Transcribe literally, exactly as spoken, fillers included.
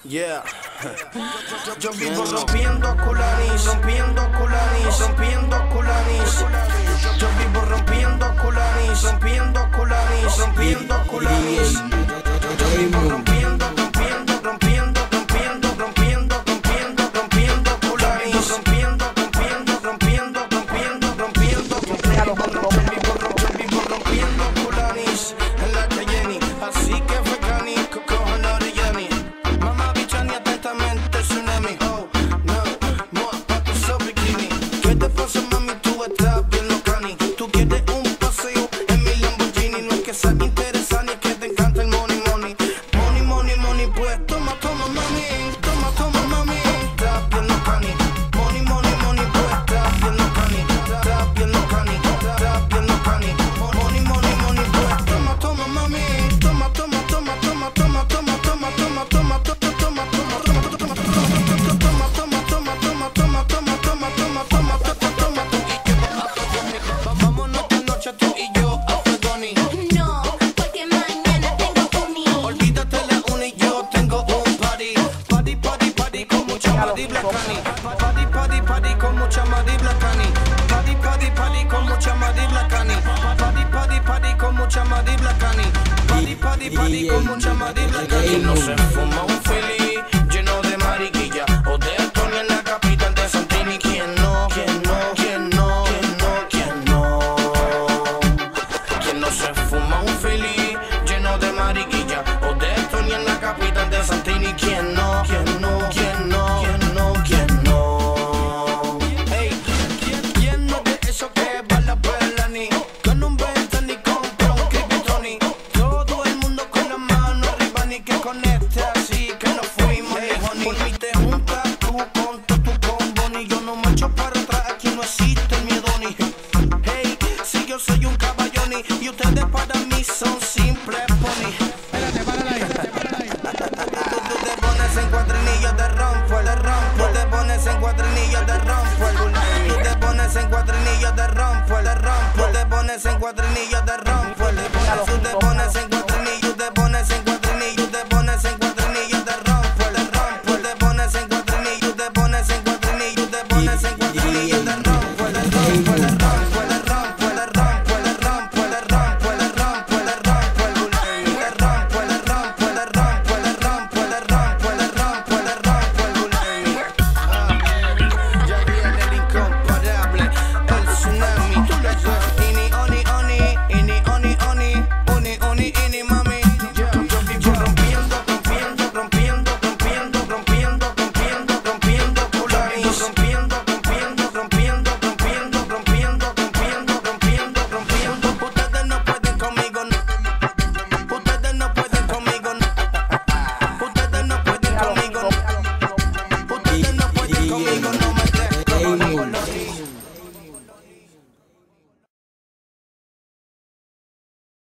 Yeah. Yo vivo rompiendo culanis, rompiendo culanis, rompiendo culanis. Yo vivo rompiendo culanis, rompiendo culanis, rompiendo culanis. Yo vivo rompiendo, rompiendo, rompiendo, rompiendo, rompiendo, rompiendo, rompiendo culanis, rompiendo, rompiendo, rompiendo, rompiendo, rompiendo, rompiendo, vivo rompiendo culanis en la Cayenne, así que fue cani, cojo no de Yanni. Mamá bichani atentamente tsunami. Oh no, no pa tu so bikini. ¿Qué te pasa, mami? Tú estás bien locani. Tú quieres un paseo en mi Lamborghini. No es que sea interesante, es que te encanta el money, money. Money, money, money, pues toma, toma, mami. Toma, toma, mami. Estás bien locani. Money, money, money, pues estás bien locani. Estás bien locani. Estás bien locani. Money, money, money, pues toma, toma, mami. Toma, toma, toma, toma, toma, toma, toma, toma, toma, toma, toma, vámonos esta noche tú y yo a Fredoni. No, porque mañana tengo uni. Olvídate la uni, yo tengo un party. Party, party, party con mucha Madi Blacani. Party, party, party con mucha Madi Blacani. Party, party, party con mucha Madi Blacani. Party, party, party con mucha Madi Blacani. Party, party, party con mucha Madi Blacani. No se fuma un Philly lleno de mariquilla o de Tony en la capital de Santini. ¿Quién no? ¿Quién no? ¿Quién no? ¿Quién no? ¿Quién no? ¿Quién no se fuma un Philly lleno de mariquilla o de Tony en la capital de Santini? ¿Quién no? ¿Quién no? ¿Quién no? ¿Quién no? ¿Quién no? Hey, ¿quién, quién no de eso que va la perla ni con un venta ni compra un Kryptoni? Todo el mundo con la mano arriba ni que conecte así que no fuimos ni honey. Por mí te juntas tú con tu, tu combo ni yo no marcho para atrás, aquí no existe el miedo ni. Hey, si yo soy un caballoni y ustedes para mí son simples pony. Espérate, párala ahí, espérate, párala ahí. Tú, tú te pones en cuadrinillos de rompo, de rompo. Tú te pones en cuadrinillos de rompo, tú te pones en cuadrinillos de rompo, de rompo. Tú te pones en cuadrinillos de rompo.